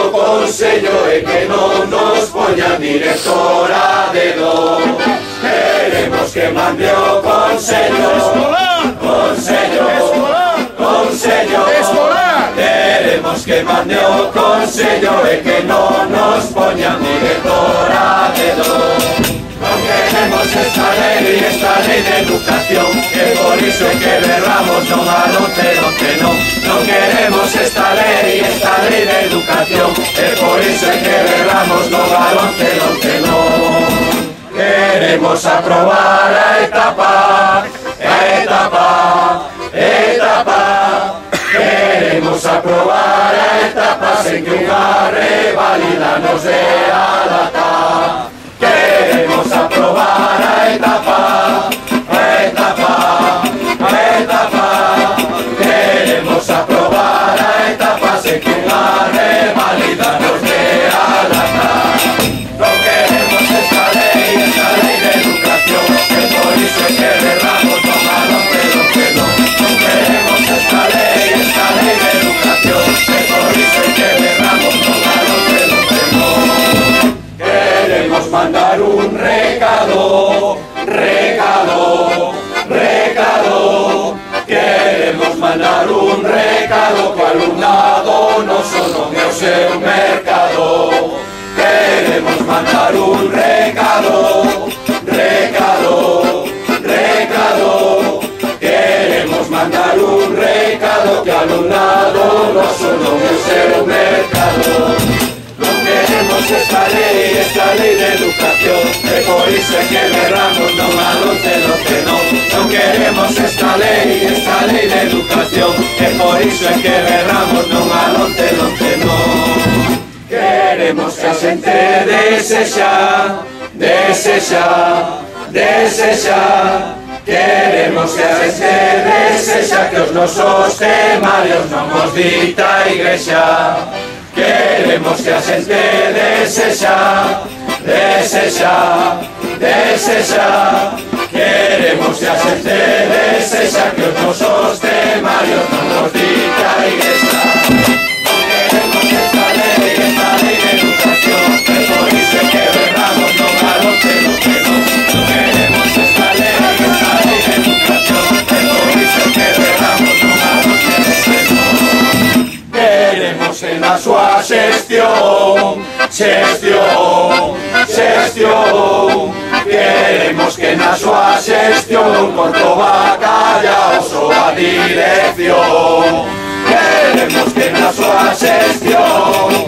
o Consello e que non nos poñan directora de do. Queremos que mande o Consello, Consello, Consello, queremos que mande o Consello e que non nos poñan directora de do. Non queremos esta lei de educación, que por iso é que berramos non al 11 non. Non queremos esta lei de educación, que por iso é que berramos non al 11 non. Queremos aprobar a etapa, queremos aprobar a etapa sen que unha revalida nos dé a data. Queremos aprobar a etapa, queremos aprobar a etapa sen que unha revalida nos dé a data. Non queremos esta lei de educación, que por iso é que berramos non al 11 non. Non queremos esta lei de educación, que por iso é que berramos non al 11 non. Queremos mandar un recado, queremos mandar un recado, que o alumnado non só non é o seu mercado. Queremos mandar un recado, queremos mandar un recado, que o alumnado non só non é o seu mercado. Non queremos esta lei de educación, e por iso é que berramos non al 11 non. Non queremos esta lei de educación, e por iso é que berramos non al 11 non. Queremos que a xente desexa, queremos que a xente desexa, que os nosos temarios non os dita a Igrexa. Queremos que a xente desexa, queremos que a xente desexa, que os nosos temarios non os dita a Igrexa. Non queremos esta lei de educación, que por iso é que berramos non al 11 non. Non queremos esta lei de educación, que por iso é que berramos non al 11 non. Queremos que na súa xestión, queremos que na súa xestión Córdoba calla o súa dirección. Queremos que na súa xestión,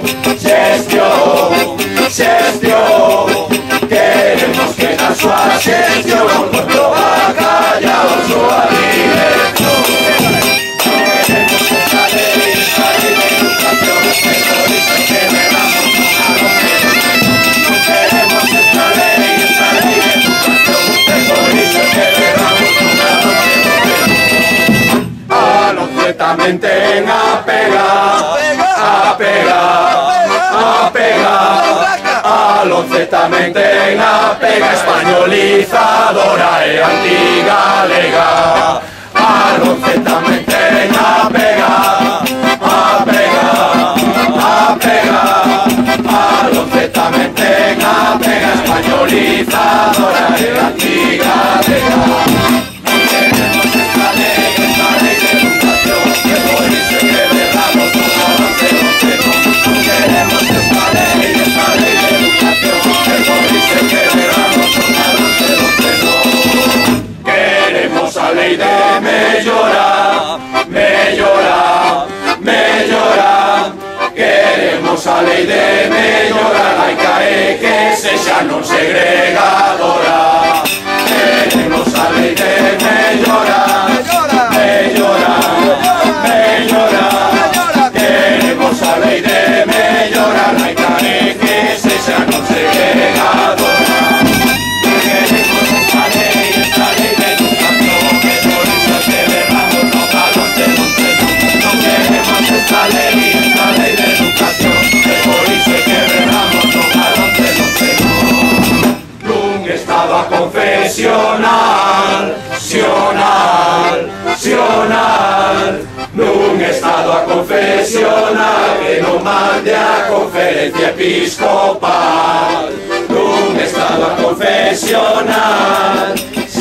queremos que na súa xestión Córdoba calla o súa dirección. Queremos esta lei de educación, que por iso é que berramos non al 11 non. Queremos esta lei de educación, que por iso é que berramos non al 11 non. Al 11 tamén ten a pega, al 11 tamén ten a pega españolizadora e antigalega. Al 11 tamén ten a pega, al 11 tamén ten a pega españolizadora e antigalega. Non queremos esta lei de educación, que por iso é que berramos non al 11 non. Non queremos esta lei de educación, que por iso é que berramos non al 11 non. Queremos a lei de queremos a lei de mellora laica e que sexa non segregadora. Queremos a lei de mellora, queremos a lei de mellora laica e que sexa non segregadora. Queremos esta lei de educación, que por iso é que berramos non al 11 non. Non queremos esta lei de educación, que por iso é que berramos non al 11 non. Nun estado aconfesional, nun estado aconfesional, que non mande a conferencia episcopal, d'un estado a confesional,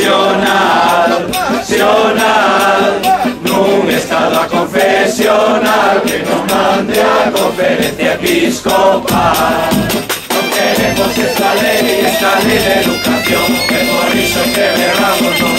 nun estado a confesional, que nos mande a conferencia episcopal. No queremos esta ley de educación, que por eso que berramos no